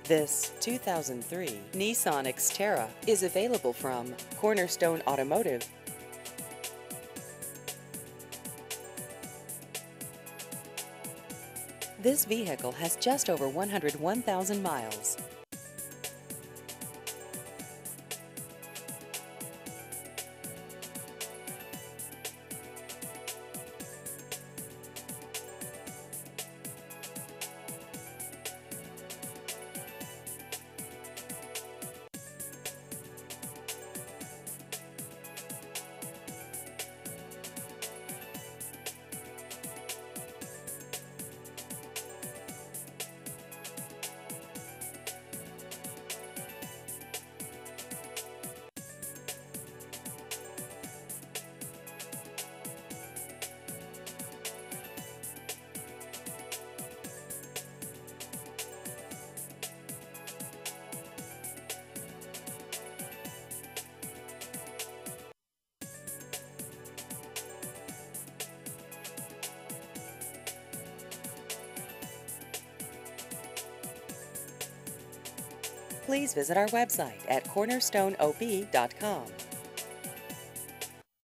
This 2003 Nissan Xterra is available from Cornerstone Automotive. This vehicle has just over 101,000 miles. Please visit our website at cornerstoneop.com.